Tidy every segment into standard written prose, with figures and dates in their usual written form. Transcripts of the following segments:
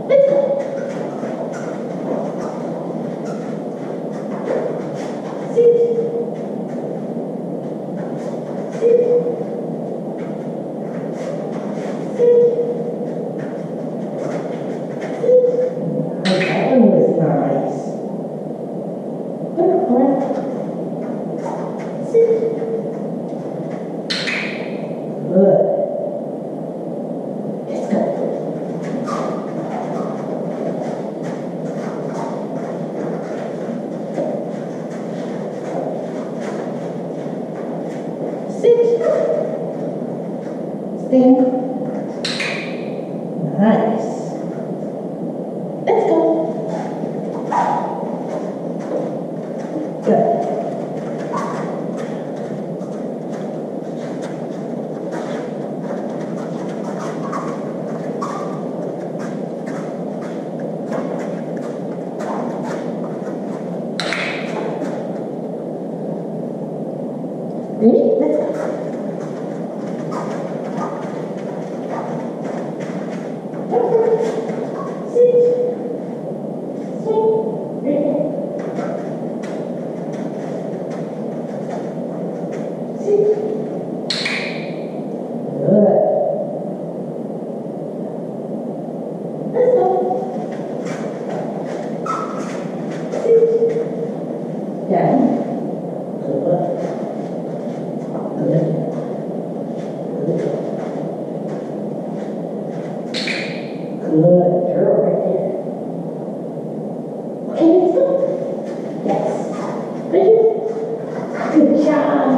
Let's go. Sit. Sit. That one was nice. Sit. Good. Let's go. Sit. Stand. Nice. Let's go. Good. Ready? Let's go. Sit. Swing. Ready? Sit. Good. Let's go. Sit. Down. Good. Good. Good. Good girl right there. Okay, let's go. Yes. Right here. Good job.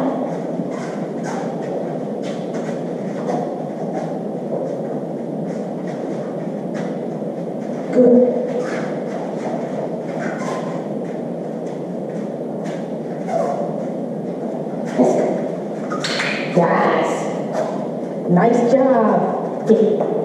Good. Let's go. Yes. Nice job.